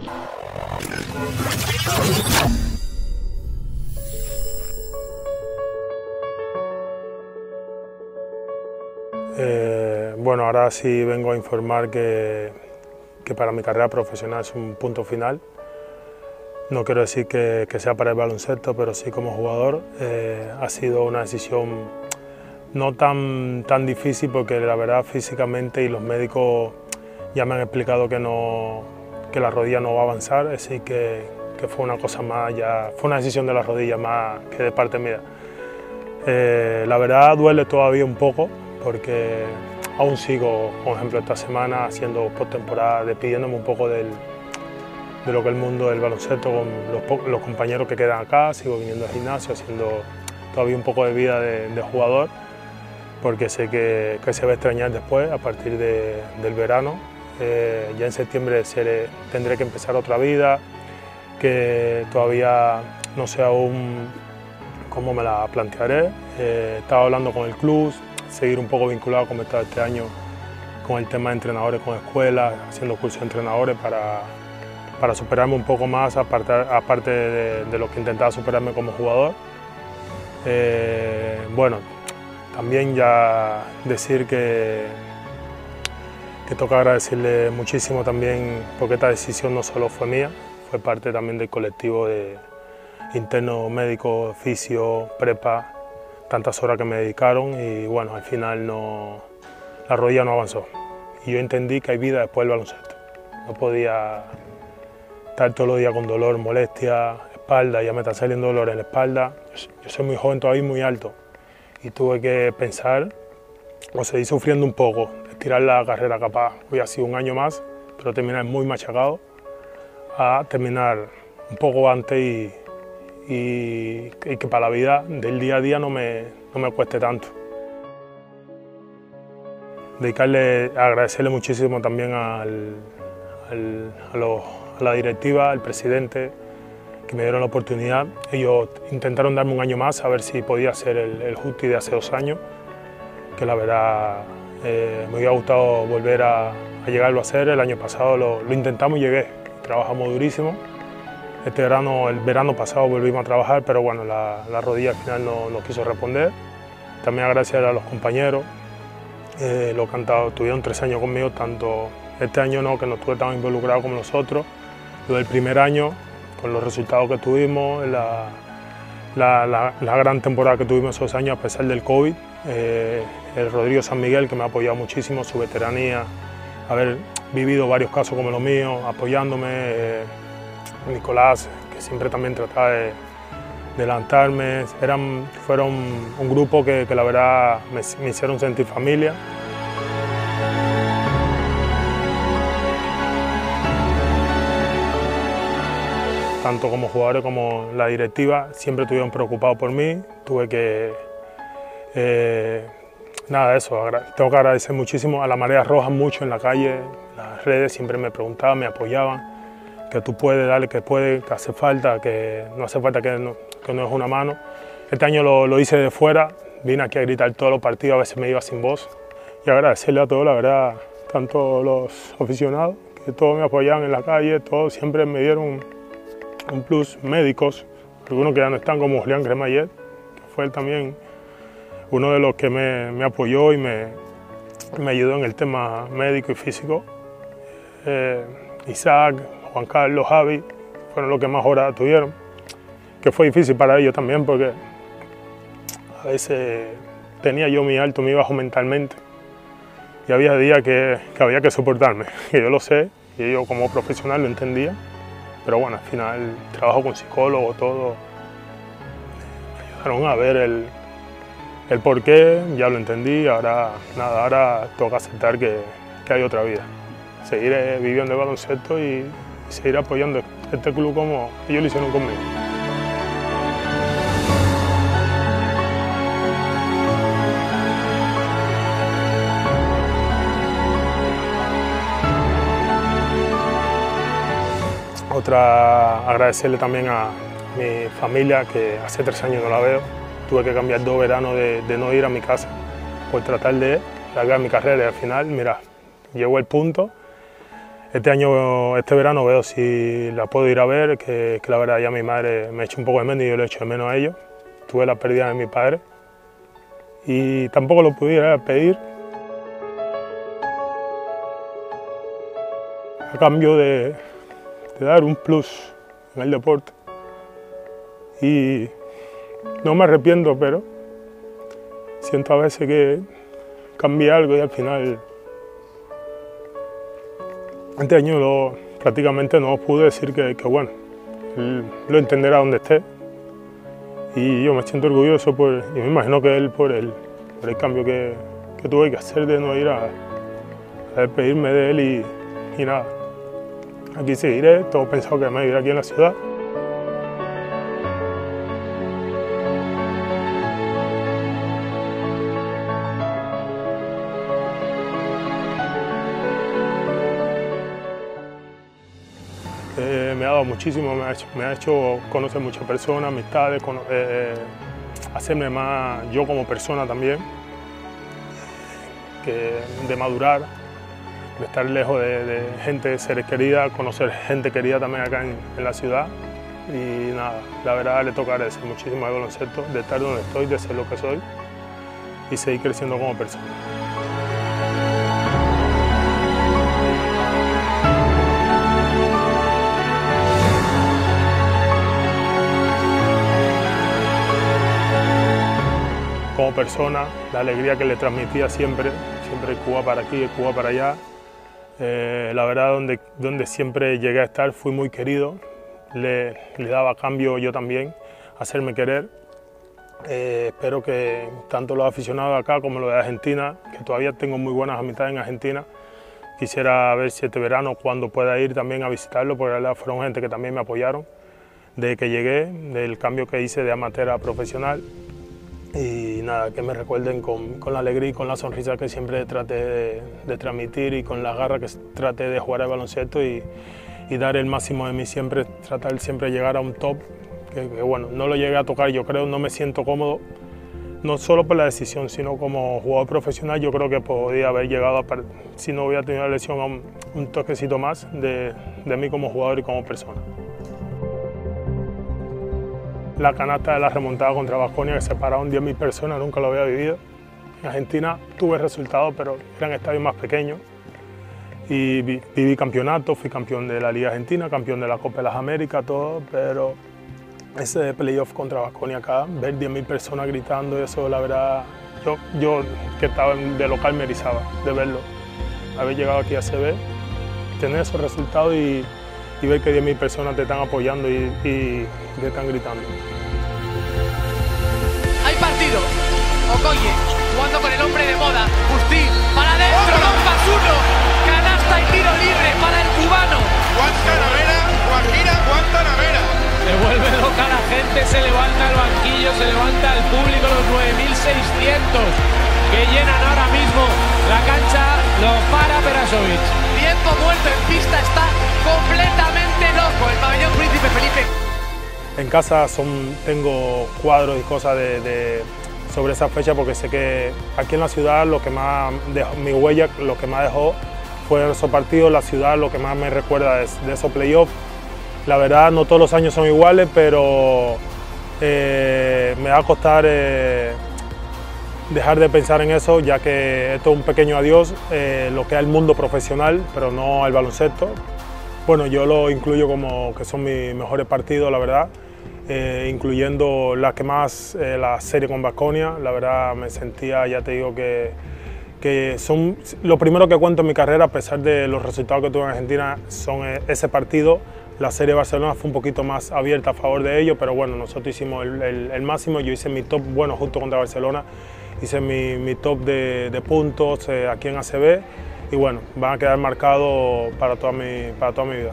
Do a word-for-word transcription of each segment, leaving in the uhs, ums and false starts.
Eh, bueno, ahora sí vengo a informar que, que para mi carrera profesional es un punto final. No quiero decir que, que sea para el baloncesto, pero sí como jugador. Eh, ha sido una decisión no tan, tan difícil porque la verdad físicamente y los médicos ya me han explicado que, no, que la rodilla no va a avanzar, así que, que fue una cosa más, ya, fue una decisión de la rodilla más que de parte mía. Eh, la verdad duele todavía un poco porque aún sigo, por ejemplo, esta semana haciendo postemporada, despidiéndome un poco del, de lo que es el mundo del baloncesto con los, los compañeros que quedan acá, sigo viniendo al gimnasio, haciendo todavía un poco de vida de, de jugador, porque sé que, que se va a extrañar después, a partir de, del verano. Eh, ya en septiembre seré, tendré que empezar otra vida, que todavía no sé aún cómo me la plantearé. Eh, estaba hablando con el club, seguir un poco vinculado como he estado este año con el tema de entrenadores con escuelas, haciendo cursos de entrenadores para, para superarme un poco más, aparte, aparte de, de lo que intentaba superarme como jugador. Eh, bueno, también ya decir que, que toca agradecerle muchísimo también, porque esta decisión no solo fue mía, fue parte también del colectivo de interno, médico, fisio, prepa, tantas horas que me dedicaron y bueno, al final no, la rodilla no avanzó. Y yo entendí que hay vida después del baloncesto. No podía estar todos los días con dolor, molestia, espalda, ya me está saliendo dolor en la espalda. Yo soy muy joven todavía y muy alto y tuve que pensar o seguir sufriendo un poco, estirar la carrera capaz. Hoy ha sido un año más, pero terminar muy machacado, a terminar un poco antes y Y, y que para la vida del día a día no me, no me cueste tanto. Dedicarle, agradecerle muchísimo también al, al, a, los, a la directiva, al presidente, que me dieron la oportunidad. Ellos intentaron darme un año más a ver si podía hacer el, el Justi de hace dos años, que la verdad eh, me hubiera gustado volver a, a llegarlo a hacer. El año pasado lo, lo intentamos y llegué, trabajamos durísimo. Este verano, el verano pasado volvimos a trabajar, pero bueno, la, la rodilla al final no, no quiso responder. También agradecer a los compañeros, eh, los que han estado, tuvieron tres años conmigo, tanto este año no, que no estuve tan involucrado como los otros. Lo del primer año, con los resultados que tuvimos, la, la, la, la gran temporada que tuvimos esos años a pesar del COVID. Eh, el Rodrigo San Miguel, que me ha apoyado muchísimo, su veteranía, haber vivido varios casos como los míos, apoyándome. Eh, Nicolás, que siempre también trataba de, de levantarme. Eran, fueron un grupo que, que la verdad me, me hicieron sentir familia. Tanto como jugadores como la directiva siempre estuvieron preocupados por mí. Tuve que... Eh, nada, eso, tengo que agradecer muchísimo a la Marea Roja, mucho en la calle, las redes siempre me preguntaban, me apoyaban. Que tú puedes darle, que puede, que hace falta, que no hace falta, que no, que no es una mano. Este año lo, lo hice de fuera, vine aquí a gritar todos los partidos, a veces me iba sin voz. Y agradecerle a todos, la verdad, tanto los aficionados, que todos me apoyaban en la calle, todos siempre me dieron un plus, médicos, algunos que ya no están, como Julián Cremayet, que fue él también uno de los que me, me apoyó y me, me ayudó en el tema médico y físico. Eh, Isaac, Juan Carlos, Javi, fueron los que más horas tuvieron, que fue difícil para ellos también porque a veces tenía yo mi alto, mi bajo mentalmente y había días que, que había que soportarme, que yo lo sé y yo como profesional lo entendía, pero bueno, al final trabajo con psicólogos, todo, me ayudaron a ver el, el porqué, ya lo entendí, ahora nada, ahora toca aceptar que, que hay otra vida, seguir viviendo el baloncesto y y seguir apoyando este club como ellos lo hicieron conmigo. Otra, agradecerle también a mi familia, que hace tres años no la veo. Tuve que cambiar dos veranos de, de no ir a mi casa por tratar de largar mi carrera y al final, mira, llegó el punto. Este año, este verano veo si la puedo ir a ver, que, que la verdad ya mi madre me echa un poco de menos y yo le echo de menos a ellos. Tuve la pérdida de mi padre y tampoco lo pudiera pedir a cambio de, de dar un plus en el deporte. Y no me arrepiento, pero siento a veces que cambié algo y al final este año lo, prácticamente no pude decir que, que bueno, lo entenderá donde esté y yo me siento orgulloso por, y me imagino que él por el, por el cambio que, que tuve que hacer de no ir a, a despedirme de él y, y nada, aquí seguiré, tengo pensado que me iré aquí en la ciudad. Eh, me ha dado muchísimo, me ha hecho, me ha hecho conocer muchas personas, amistades, con, eh, hacerme más yo como persona también, que de madurar, de estar lejos de, de gente, de seres queridas, conocer gente querida también acá en, en la ciudad. Y nada, la verdad le toca agradecer muchísimo al baloncesto, de estar donde estoy, de ser lo que soy y seguir creciendo como persona. Como persona, la alegría que le transmitía siempre, siempre Cuba para aquí, Cuba para allá. Eh, la verdad, donde, donde siempre llegué a estar, fui muy querido, le, le daba cambio yo también, hacerme querer. Eh, espero que tanto los aficionados acá como los de Argentina, que todavía tengo muy buenas amistades en Argentina, quisiera ver si este verano, cuando pueda ir también a visitarlo, porque la verdad fueron gente que también me apoyaron, desde que llegué, del cambio que hice de amateur a profesional. Y nada, que me recuerden con, con la alegría y con la sonrisa que siempre traté de, de transmitir y con la garra que traté de jugar al baloncesto y, y dar el máximo de mí siempre, tratar siempre de llegar a un top, que, que bueno, no lo llegué a tocar, yo creo, no me siento cómodo, no solo por la decisión, sino como jugador profesional, yo creo que podía haber llegado, a, si no hubiera tenido la lesión, a un, un toquecito más de, de mí como jugador y como persona. La canasta de la remontada contra Baskonia, que separaron diez mil personas, nunca lo había vivido. En Argentina tuve resultados, pero eran estadios más pequeños. Y vi, viví campeonato, fui campeón de la Liga Argentina, campeón de la Copa de las Américas, todo, pero ese playoff contra Baskonia acá, ver diez mil personas gritando, eso la verdad, yo, yo que estaba de local me erizaba de verlo. Haber llegado aquí a C B, tener esos resultados y, y ver que diez mil personas te están apoyando y, y te están gritando. Hay partido. Okoye jugando con el hombre de moda. Justi para adentro. dos más uno. Canasta y tiro libre para el cubano. Guantanamera, Guajira, Guantanamera. Se vuelve loca la gente, se levanta el banquillo, se levanta el público, los nueve mil seiscientos que llenan ahora mismo la cancha. Lo para Perasovic. Tiempo muerto en pista, está completamente loco el pabellón Príncipe Felipe. En casa son, tengo cuadros y cosas de, de, sobre esa fecha porque sé que aquí en la ciudad lo que más dejó, mi huella, lo que más dejó fue esos partidos, la ciudad lo que más me recuerda es de esos playoffs. La verdad no todos los años son iguales, pero eh, me va a costar eh, dejar de pensar en eso, ya que esto es un pequeño adiós, eh, lo que es el mundo profesional, pero no el baloncesto. Bueno, yo lo incluyo como que son mis mejores partidos, la verdad, eh, incluyendo la que más, eh, la serie con Baskonia. La verdad me sentía, ya te digo, que, que son lo primero que cuento en mi carrera, a pesar de los resultados que tuve en Argentina, son ese partido. La serie de Barcelona fue un poquito más abierta a favor de ellos, pero bueno, nosotros hicimos el, el, el máximo. Yo hice mi top, bueno, justo contra Barcelona, hice mi, mi top de, de puntos eh, aquí en A C B. Y bueno, van a quedar marcados para toda mi, para toda mi vida.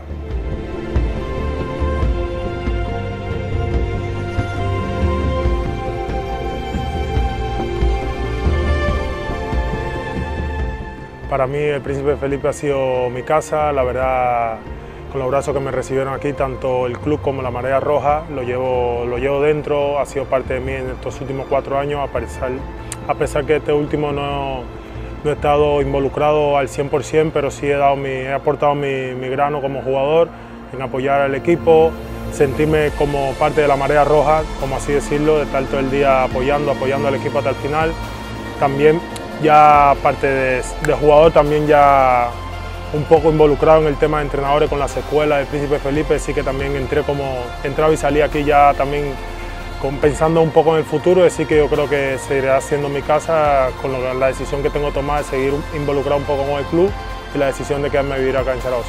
Para mí el Príncipe Felipe ha sido mi casa, la verdad, con los brazos que me recibieron aquí, tanto el club como la Marea Roja, lo llevo, lo llevo dentro, ha sido parte de mí en estos últimos cuatro años, a pesar, a pesar que este último no, no he estado involucrado al cien por cien, pero sí he, dado mi, he aportado mi, mi grano como jugador en apoyar al equipo, sentirme como parte de la marea roja, como así decirlo, de estar todo el día apoyando, apoyando al equipo hasta el final. También ya aparte de, de jugador, también ya un poco involucrado en el tema de entrenadores con las escuelas del Príncipe Felipe, sí que también entré como, entraba y salí aquí ya también con, pensando un poco en el futuro, así que yo creo que seguirá siendo mi casa con lo, la decisión que tengo tomada de seguir involucrado un poco con el club y la decisión de quedarme a vivir acá en Zaragoza.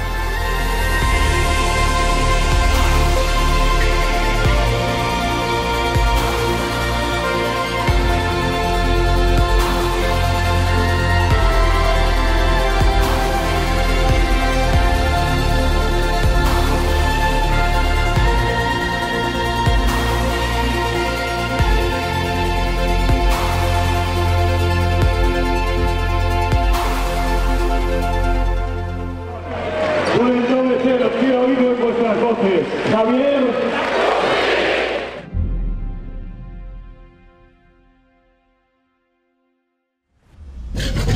Quiero oír vuestras voces. Javier.